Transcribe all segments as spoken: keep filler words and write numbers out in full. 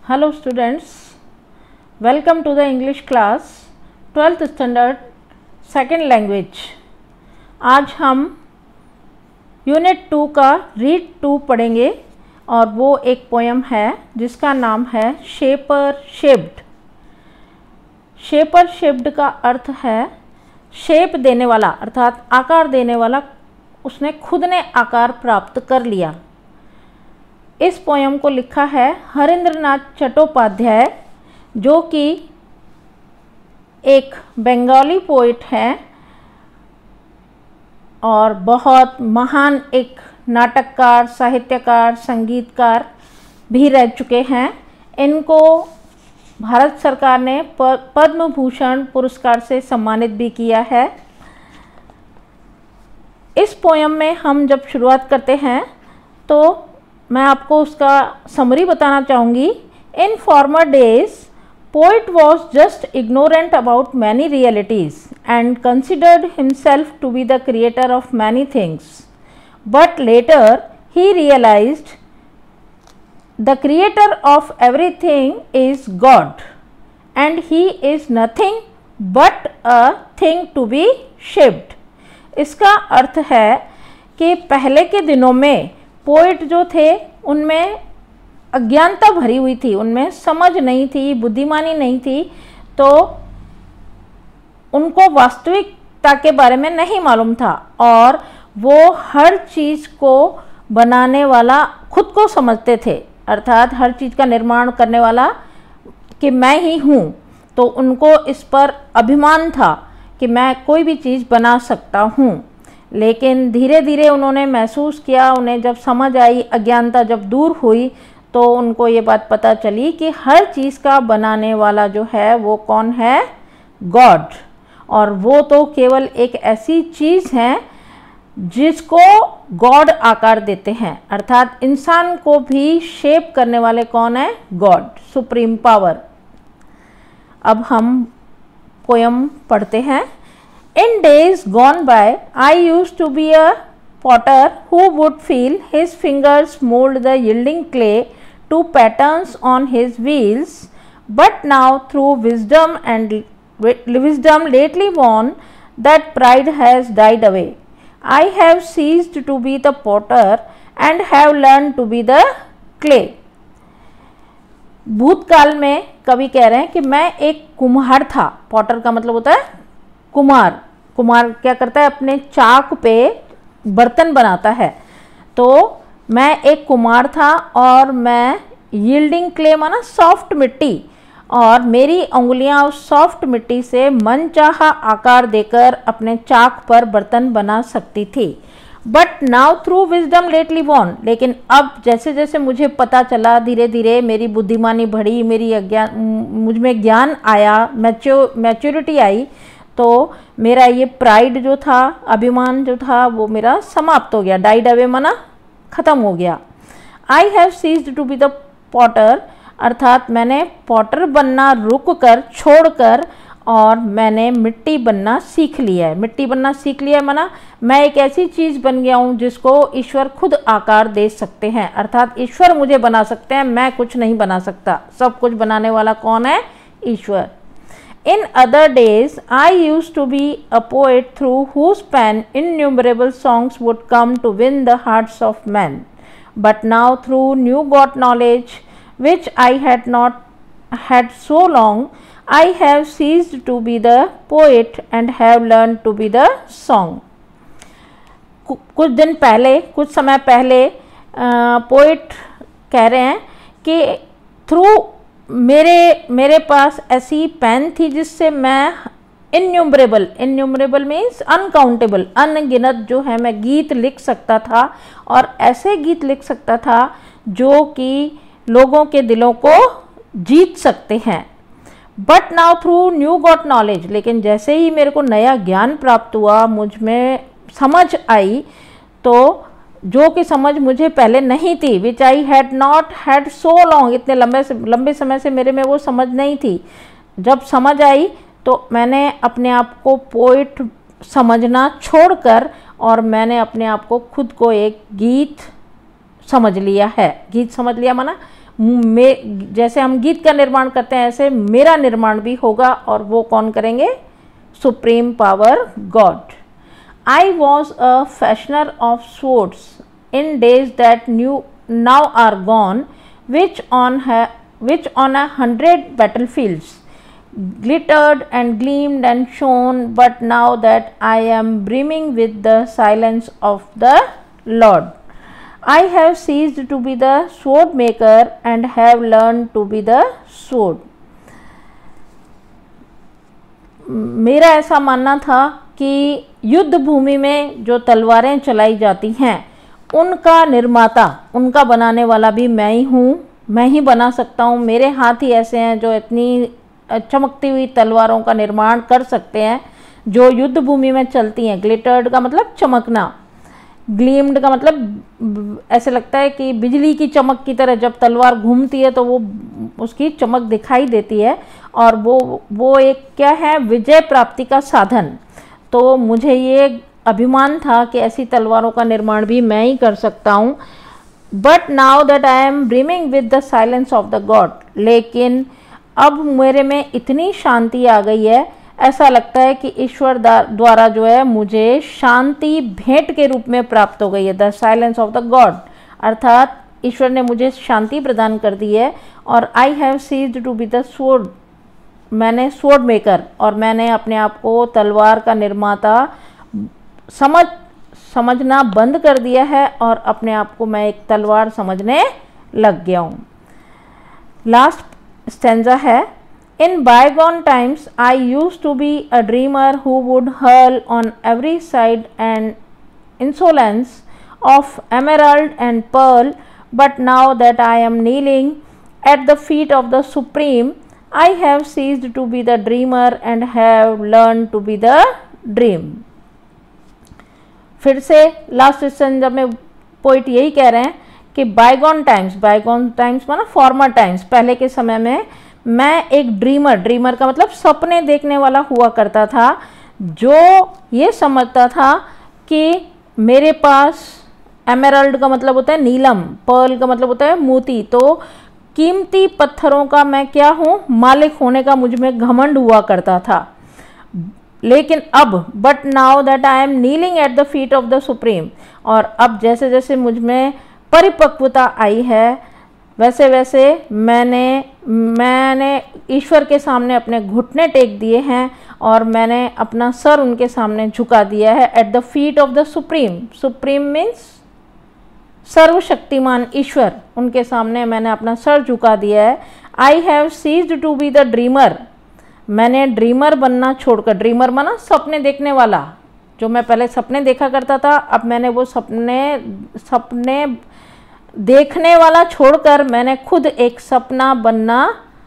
Hello students, welcome to the English class twelfth standard second language. आज हम unit two का read two पढ़ेंगे और वो एक पोएम है जिसका नाम है शेपर शेप्ड। शेपर शेप्ड का अर्थ है शेप देने वाला, अर्थात आकार देने वाला, उसने खुद ने आकार प्राप्त कर लिया। इस पोएम को लिखा है हरेंद्रनाथ चट्टोपाध्याय, जो कि एक बंगाली पोइट हैं और बहुत महान एक नाटककार, साहित्यकार, संगीतकार भी रह चुके हैं। इनको भारत सरकार ने पद्म भूषण पुरस्कार से सम्मानित भी किया है। इस पोएम में हम जब शुरुआत करते हैं तो मैं आपको उसका समरी बताना चाहूँगी। In former days poet was just ignorant about many realities and considered himself to be the creator of many things, but later he realized the creator of everything is God and he is nothing but a thing to be shaped. इसका अर्थ है कि पहले के दिनों में poet जो थे उनमें अज्ञानता भरी हुई थी, उनमें समझ नहीं थी, बुद्धिमानी नहीं थी, तो उनको वास्तविकता के बारे में नहीं मालूम था और वो हर चीज़ को बनाने वाला खुद को समझते थे, अर्थात हर चीज़ का निर्माण करने वाला कि मैं ही हूँ। तो उनको इस पर अभिमान था कि मैं कोई भी चीज़ बना सकता हूँ। लेकिन धीरे धीरे उन्होंने महसूस किया, उन्हें जब समझ आई, अज्ञानता जब दूर हुई, तो उनको ये बात पता चली कि हर चीज़ का बनाने वाला जो है वो कौन है? गॉड। और वो तो केवल एक ऐसी चीज़ है जिसको गॉड आकार देते हैं, अर्थात इंसान को भी शेप करने वाले कौन है? God, supreme power. अब हम पोयम पढ़ते हैं। In days gone by, I used to be a potter who would feel his fingers mold the yielding clay to patterns on his wheels. But now, through wisdom and wisdom lately won, that pride has died away. I have ceased to be the potter and have learned to be the clay. भूतकाल में कवि कह रहे हैं कि मैं एक कुम्हार था। पॉटर का मतलब होता है कुमार। कुमार क्या करता है? अपने चाक पे बर्तन बनाता है। तो मैं एक कुमार था और मैं यील्डिंग क्ले माना सॉफ्ट मिट्टी, और मेरी उंगलियां उस सॉफ्ट मिट्टी से मनचाहा आकार देकर अपने चाक पर बर्तन बना सकती थी। But now through wisdom lately won, लेकिन अब जैसे जैसे मुझे पता चला, धीरे धीरे मेरी बुद्धिमानी बढ़ी, मेरी अज्ञान मुझ में ज्ञान आया, मैच्योर मैच्योरिटी आई, तो मेरा ये प्राइड जो था, अभिमान जो था, वो मेरा समाप्त हो गया। डाइड अवे माना ख़त्म हो गया। I have ceased to be the potter, अर्थात मैंने पॉटर बनना रुक कर, छोड़ कर, और मैंने मिट्टी बनना सीख लिया है। मिट्टी बनना सीख लिया है माना मैं एक ऐसी चीज़ बन गया हूँ जिसको ईश्वर खुद आकार दे सकते हैं, अर्थात ईश्वर मुझे बना सकते हैं, मैं कुछ नहीं बना सकता। सब कुछ बनाने वाला कौन है? ईश्वर। In other days, I used to be a poet through whose pen innumerable songs would come to win the hearts of men. But now, through new got knowledge, which I had not had so long, I have ceased to be the poet and have learned to be the song. कुछ दिन पहले, कुछ समय पहले poet कह रहे हैं कि थ्रू मेरे मेरे पास ऐसी पेन थी जिससे मैं इन्यूमरेबल, इन्यूमरेबल मीन्स अनकाउंटेबल, अनगिनत जो है मैं गीत लिख सकता था, और ऐसे गीत लिख सकता था जो कि लोगों के दिलों को जीत सकते हैं। But now through new got knowledge, लेकिन जैसे ही मेरे को नया ज्ञान प्राप्त हुआ, मुझ में समझ आई, तो जो कि समझ मुझे पहले नहीं थी, which I had not had so long, इतने लंबे से लंबे समय से मेरे में वो समझ नहीं थी। जब समझ आई तो मैंने अपने आप को पोइट समझना छोड़कर और मैंने अपने आप को खुद को एक गीत समझ लिया है। गीत समझ लिया माना मैं, जैसे हम गीत का निर्माण करते हैं ऐसे मेरा निर्माण भी होगा, और वो कौन करेंगे? Supreme power God. I was a fashioner of swords in days that new now are gone, which on ha, which on a hundred battlefields glittered and gleamed and shone, but now that I am brimming with the silence of the Lord, I have ceased to be the sword maker and have learned to be the sword. मेरा ऐसा मानना था कि युद्ध भूमि में जो तलवारें चलाई जाती हैं उनका निर्माता, उनका बनाने वाला भी मैं ही हूँ, मैं ही बना सकता हूँ। मेरे हाथ ही ऐसे हैं जो इतनी चमकती हुई तलवारों का निर्माण कर सकते हैं जो युद्ध भूमि में चलती हैं। ग्लिटर्ड का मतलब चमकना, ग्लीम्ड का मतलब ऐसे लगता है कि बिजली की चमक की तरह जब तलवार घूमती है तो वो उसकी चमक दिखाई देती है, और वो वो एक क्या है? विजय प्राप्ति का साधन। तो मुझे ये अभिमान था कि ऐसी तलवारों का निर्माण भी मैं ही कर सकता हूँ। But now that I am brimming with the silence of the God, लेकिन अब मेरे में इतनी शांति आ गई है, ऐसा लगता है कि ईश्वर द्वारा जो है मुझे शांति भेंट के रूप में प्राप्त हो गई है। The silence of the God अर्थात ईश्वर ने मुझे शांति प्रदान कर दी है। और I have ceased to be the sword, मैंने स्वॉर्ड मेकर, और मैंने अपने आप को तलवार का निर्माता समझ समझना बंद कर दिया है, और अपने आप को मैं एक तलवार समझने लग गया हूँ। लास्ट स्टेंजा है, In bygone times, I used to be a dreamer who would hurl on every side an insolence of emerald and pearl, but now that I am kneeling at the feet of the Supreme, I have ceased to be the dreamer and have learned to be the dream. फिर से last stanza में poet यही कह रहे हैं कि bygone times, bygone times माना former times, पहले के समय में मैं एक ड्रीमर, ड्रीमर का मतलब सपने देखने वाला हुआ करता था, जो ये समझता था कि मेरे पास एमेरल्ड का मतलब होता है नीलम, पर्ल का मतलब होता है मोती, तो कीमती पत्थरों का मैं क्या हूँ? मालिक होने का मुझ में घमंड हुआ करता था। लेकिन अब but now that I am kneeling at the feet of the supreme, और अब जैसे जैसे मुझ में परिपक्वता आई है वैसे वैसे मैंने मैंने ईश्वर के सामने अपने घुटने टेक दिए हैं, और मैंने अपना सर उनके सामने झुका दिया है। At the feet of the supreme, supreme means सर्वशक्तिमान ईश्वर, उनके सामने मैंने अपना सर झुका दिया है। I have ceased to be the dreamer, मैंने ड्रीमर बनना छोड़कर, ड्रीमर माना सपने देखने वाला, जो मैं पहले सपने देखा करता था अब मैंने वो सपने सपने देखने वाला छोड़कर मैंने खुद एक सपना बनना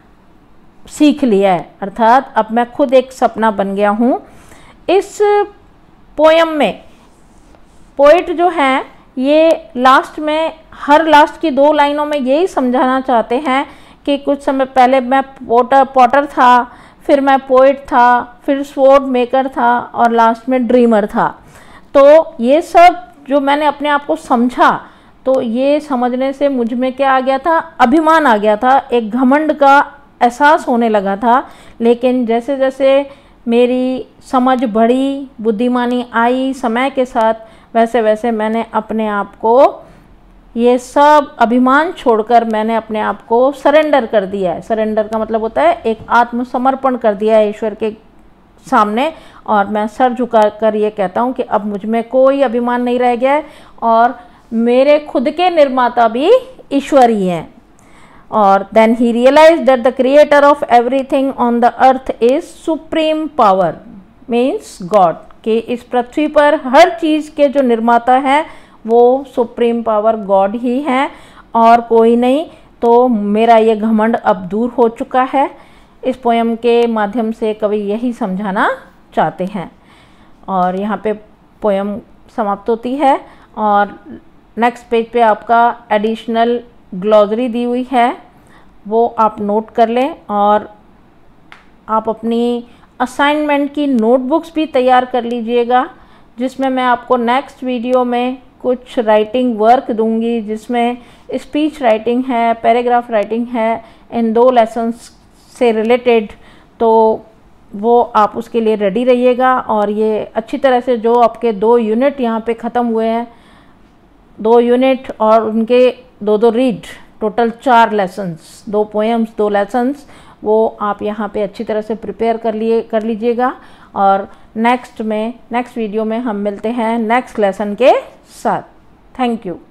सीख लिया है, अर्थात अब मैं खुद एक सपना बन गया हूँ। इस पोयम में पोइट जो हैं ये लास्ट में, हर लास्ट की दो लाइनों में यही समझाना चाहते हैं कि कुछ समय पहले मैं पोटर पॉटर था, फिर मैं पोइट था, फिर स्वॉर्ड मेकर था, और लास्ट में ड्रीमर था। तो ये सब जो मैंने अपने आप को समझा, तो ये समझने से मुझ में क्या आ गया था? अभिमान आ गया था, एक घमंड का एहसास होने लगा था। लेकिन जैसे जैसे मेरी समझ बढ़ी, बुद्धिमानी आई समय के साथ, वैसे वैसे मैंने अपने आप को ये सब अभिमान छोड़कर मैंने अपने आप को सरेंडर कर दिया है। सरेंडर का मतलब होता है एक आत्मसमर्पण कर दिया है ईश्वर के सामने, और मैं सर झुका कर ये कहता हूँ कि अब मुझ में कोई अभिमान नहीं रह गया है, और मेरे खुद के निर्माता भी ईश्वर ही हैं। और then he realize that the creator of everything on the earth is supreme power means God, कि इस पृथ्वी पर हर चीज़ के जो निर्माता हैं वो सुप्रीम पावर गॉड ही हैं और कोई नहीं। तो मेरा ये घमंड अब दूर हो चुका है। इस पोयम के माध्यम से कवि यही समझाना चाहते हैं। और यहाँ पे पोयम समाप्त होती है, और नेक्स्ट पेज पे आपका एडिशनल ग्लॉसरी दी हुई है, वो आप नोट कर लें, और आप अपनी असाइनमेंट की नोटबुक्स भी तैयार कर लीजिएगा, जिसमें मैं आपको नेक्स्ट वीडियो में कुछ राइटिंग वर्क दूंगी जिसमें स्पीच राइटिंग है, पैराग्राफ राइटिंग है, इन दो लेसन्स से रिलेटेड। तो वो आप उसके लिए रेडी रहिएगा। और ये अच्छी तरह से जो आपके दो यूनिट यहाँ पे ख़त्म हुए हैं, दो यूनिट और उनके दो दो रीड, टोटल चार लेसन्स, दो पोएम्स, दो लेसन्स, वो आप यहाँ पे अच्छी तरह से प्रिपेयर कर लिए कर लीजिएगा। और नेक्स्ट में नेक्स्ट वीडियो में हम मिलते हैं नेक्स्ट लेसन के साथ। Thank you.